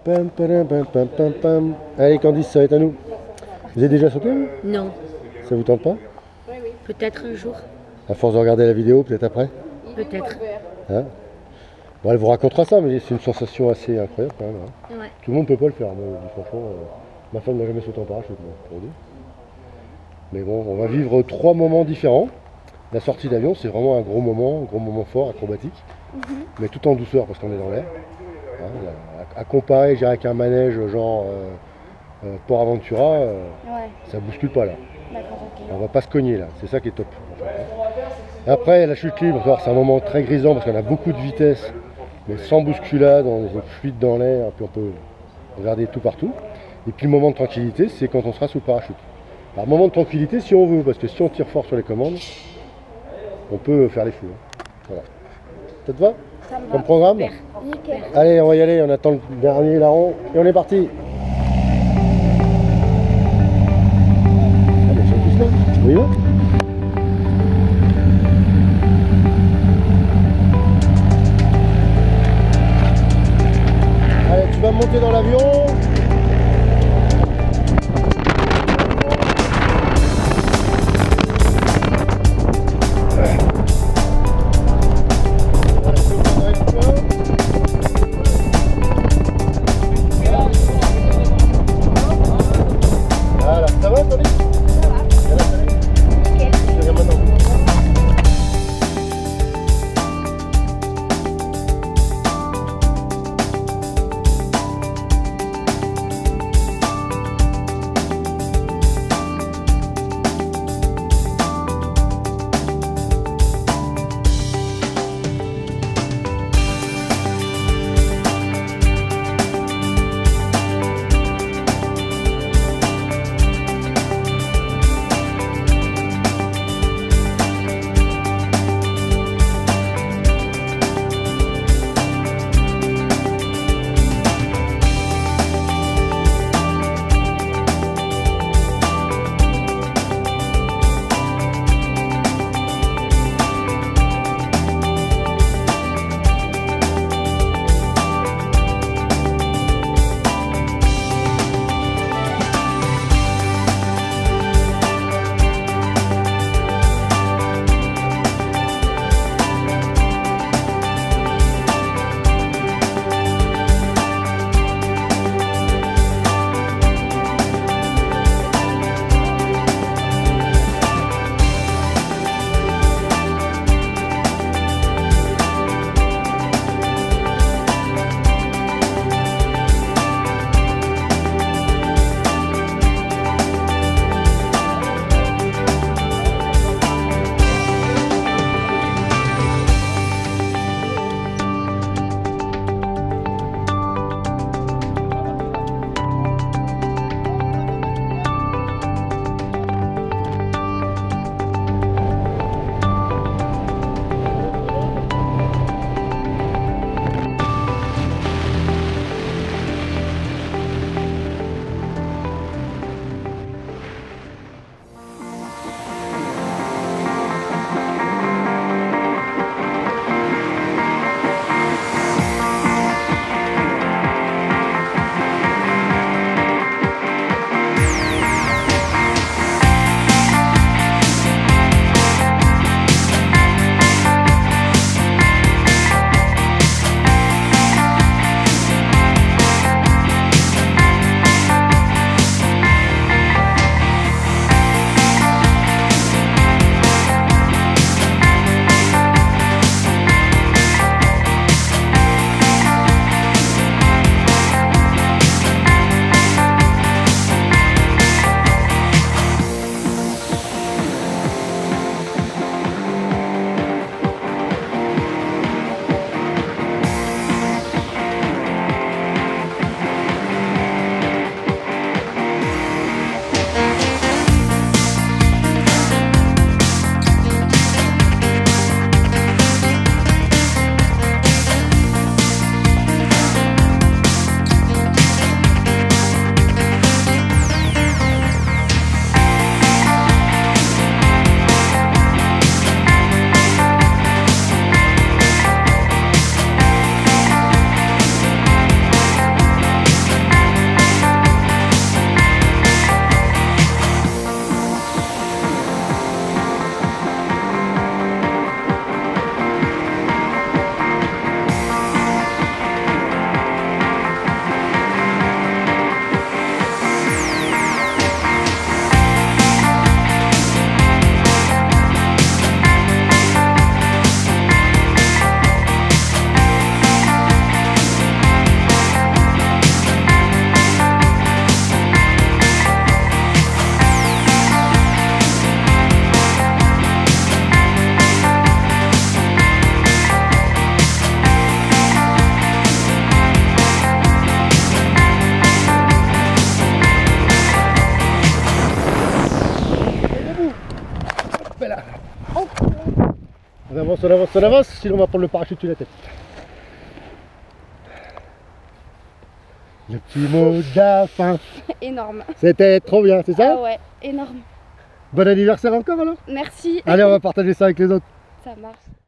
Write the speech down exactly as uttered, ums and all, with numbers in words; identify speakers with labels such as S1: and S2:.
S1: Pam, pam, pam, pam, pam, pam. Allez Candice, ça va être à nous. Vous avez déjà sauté vous?
S2: Non.
S1: Ça vous tente pas?
S2: Peut-être un jour.
S1: À force de regarder la vidéo, peut-être après
S2: Peut-être.
S1: hein? Bon, elle vous racontera ça, mais c'est une sensation assez incroyable quand même. Hein.
S2: Ouais.
S1: Tout le monde ne peut pas le faire, moi, franchement. Euh, ma femme n'a jamais sauté en parachute, moi, pour dire. Mais bon, on va vivre trois moments différents. La sortie d'avion, c'est vraiment un gros moment, un gros moment fort, acrobatique, mm-hmm. mais tout en douceur parce qu'on est dans l'air. Hein, à, à comparer avec un manège genre euh, euh, Port Aventura, euh, ouais. ça bouscule pas là. Okay. On va pas se cogner là, c'est ça qui est top. En fait, hein. Après, la chute libre, c'est un moment très grisant parce qu'on a beaucoup de vitesse, mais sans bousculade, on est fluide dans l'air, puis on peut regarder tout partout. Et puis le moment de tranquillité, c'est quand on sera sous le parachute. Alors, moment de tranquillité si on veut, parce que si on tire fort sur les commandes, on peut faire les fous. Hein. Voilà. Ça te va? Ça me va. Comme programme? Nickel. Allez, on va y aller, on attend le dernier larron et on est parti. Ah, mais c'est tous là. Oui, là. Allez, tu vas monter dans l'avion.
S3: Nickel.
S1: On avance, on avance, on avance, sinon on va prendre le parachute sur la tête. Le petit mot de la fin.
S3: Énorme.
S1: C'était trop bien, c'est ça?
S3: Ah ouais, énorme.
S1: Bon anniversaire encore alors?
S3: Merci.
S1: Allez, on va partager ça avec les autres.
S3: Ça marche.